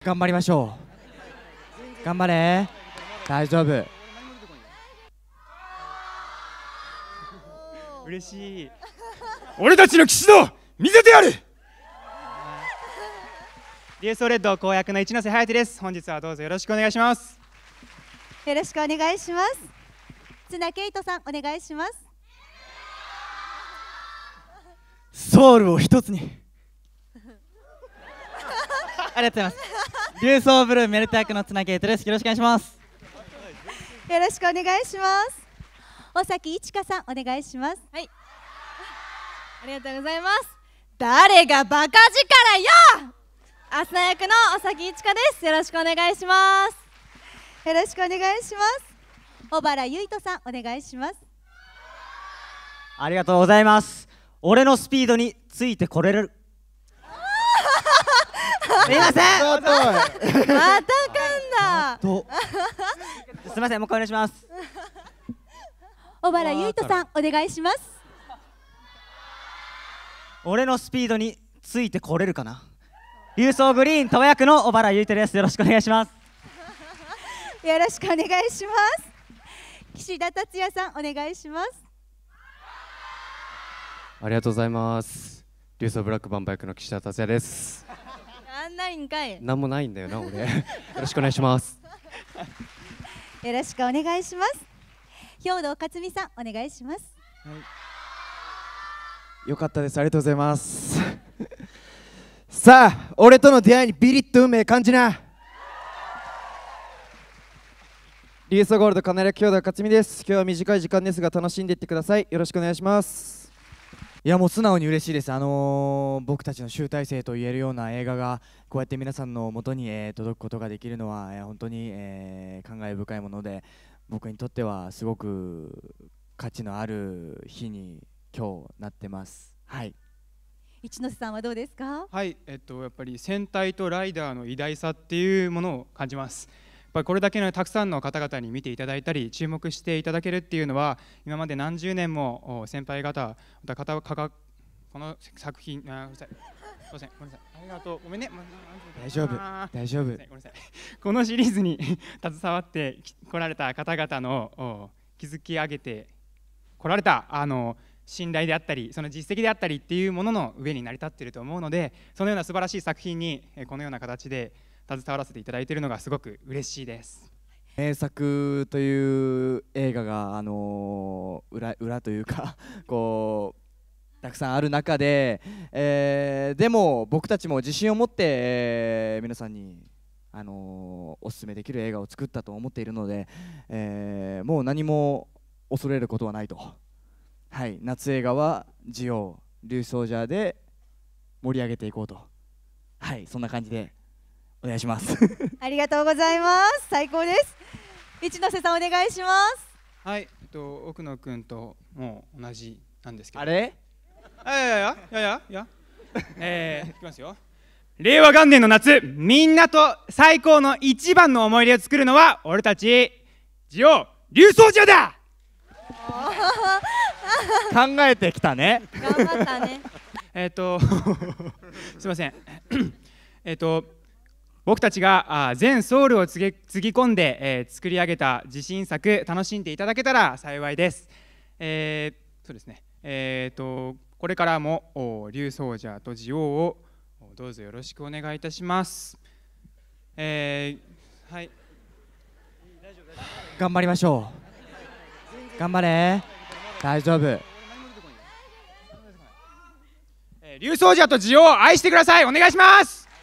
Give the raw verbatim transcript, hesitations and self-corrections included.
頑張りましょう。頑張れ。大丈夫。 嬉しい。俺たちの騎士道見せてやる。リューソーレッド公約の一ノ瀬颯です。本日はどうぞよろしくお願いします。 よろしくお願いします。綱圭人さん、お願いします。 ソウルを一つにありがとうございます。リューソーブルーメルト役の綱圭人です。よろしくお願いします。 よろしくお願いします。尾崎一華さん、お願いします。 はい、ありがとうございます。誰がバカ力よ。アスナ役の尾崎一華です。よろしくお願いします。 よろしくお願いします。小原優斗さん、お願いします。 ありがとうございます。俺のスピードについてこれるすいませんまた噛んだ。 すいません、もう一回お願いします。 小原優斗さん、お願いします。 俺のスピードについてこれるかな。リューソーグリーン鳥羽役の小原優斗です。よろしくお願いします。 よろしくお願いします。岸田達也さん、お願いします。 ありがとうございます。リューソーブラックバンバ役の岸田達也です。 あんないんかい。 なんもないんだよな俺。よろしくお願いします。 よろしくお願いします。兵藤克美さん、お願いします。 はい、よかったです。ありがとうございます。さあ、俺との出会いにビリッと運命感じな。リューソーゴールドカナリア兵藤克美です。今日は短い時間ですが楽しんでいってください。よろしくお願いします。 いや、もう素直に嬉しいです。あのー、僕たちの集大成と言えるような映画がこうやって皆さんの元に、えー、届くことができるのは、えー、本当に、えー、感慨深いもので、僕にとってはすごく価値のある日に今日なってます。はい。 一ノ瀬さんはどうですか？ はい、えっとやっぱり戦隊とライダーの偉大さっていうものを感じます。やっぱりこれだけのたくさんの方々に見ていただいたり注目していただけるっていうのは、今まで何十年も先輩方また方かこの作品、あ、ごめんなさい、すいません、ごめんなさい、ありがとう、ごめんね、 大丈夫大丈夫、 ごめんなさい。このシリーズに携わってこられた方々の築き上げてこられたあの信頼であったり、その実績であったりっていうものの上に成り立っていると思うので、そのような素晴らしい作品にこのような形で携わらせていただいているのがすごく嬉しいです。 名作という映画が、あのー、裏, 裏というかこうたくさんある中で、えー、でも僕たちも自信を持って、えー、皆さんに、あのー、おすすめできる映画を作ったと思っているので、えー、もう何も恐れることはないと。はい、夏映画はジオウ、リューソージャーで盛り上げていこうと。はい、そんな感じでお願いします。 ありがとうございます。最高です。一ノ瀬さん、お願いします。 はい、えっと奥野くんともう同じなんですけど。 あれ？ いやいやいやいやいや。えー、いきますよ。令和元年の夏、みんなと最高の一番の思い出を作るのは俺たちジオウ、リューソージャーだ。 考えてきたね。 頑張ったね。 えっとすいません。えっと僕たちがあ全ソウルをつぎつぎ込んで、えー、作り上げた自信作、楽しんでいただけたら幸いです。えー、そうですね。えっとこれからもリューソージャーとジオウをどうぞよろしくお願いいたします。えー、はい。 頑張りましょう。頑張れ。大丈夫。 リューソージャーとジオウを愛してください。お願いします。